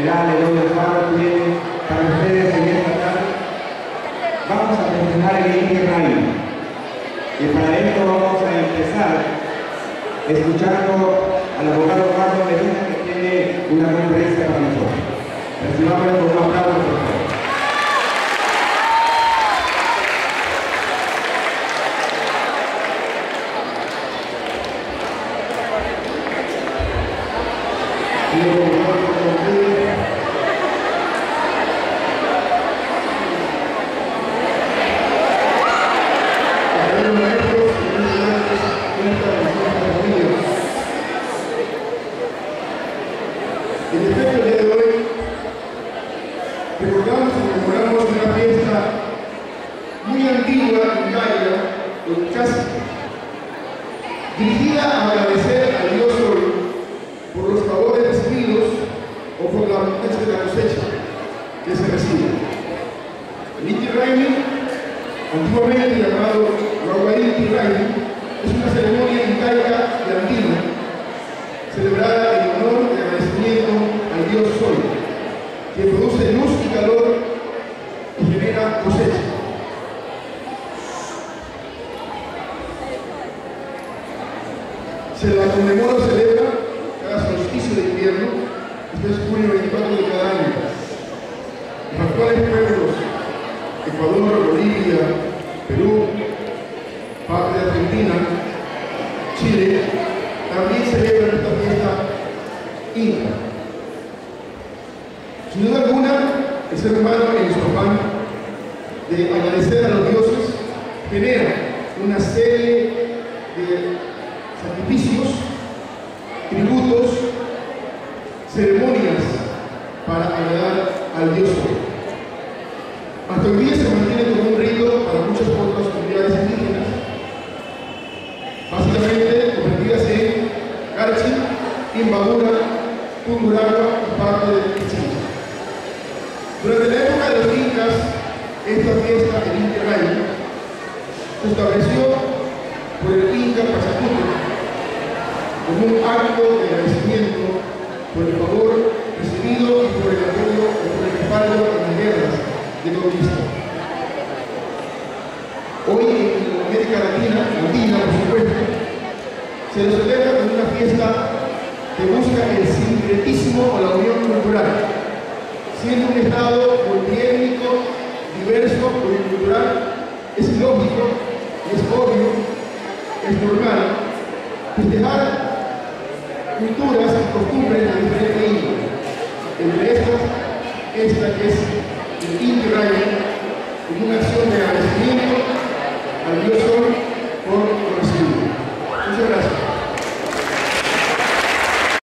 general Eloy Alfaro tiene para ustedes en esta tarde. Vamos a presentar el Inti Raymi. Y para esto vamos a empezar escuchando al abogado Carlos Medina, que tiene una conferencia para nosotros. Recibamos con un aplauso, por favor. En efecto, el día de hoy recordamos y conmemoramos una fiesta muy antigua en Gaia, en Chasqui, dirigida a agradecer al Dios Sol por los favores recibidos o por la abundancia de la cosecha que se recibe. El Inti Raymi, antiguamente llamado Rahuay Inti Raymi, es una ceremonia incaica y andina celebrada en honor y agradecimiento al Dios Sol, que produce luz y calor y genera cosecha. Se la conmemora o celebra cada solsticio de invierno, este es junio 24 de cada año. Los actuales pueblos, Ecuador, Bolivia, Perú, parte de Argentina, Chile, también celebran esta fiesta inca. Sin duda alguna, el ser humano en su afán de agradecer a los dioses genera una serie de sacrificios, tributos, ceremonias para agradar al dios Sol. Hasta hoy día se mantiene como un rito para muchas otras comunidades indígenas, básicamente convertidas en Carchi, Imbabura, Tungurahua y parte de Pichincha. Durante la época de los incas, esta fiesta, el Inti Raymi, se estableció por el Inca Pachacuti como un acto de agradecimiento por el favor recibido y por el apoyo o por el respaldo en las guerras de conquista. Hoy en América Latina, andina por supuesto, se lo celebra como una fiesta que busca el sincretismo o la unión cultural, siendo un estado multiétnico, diverso, pluricultural. Es lógico, es obvio, es normal festejar culturas y costumbres de diferente índole. Entre estas, esta que es el Inti Raymi, como una acción de agradecimiento al Dios Sol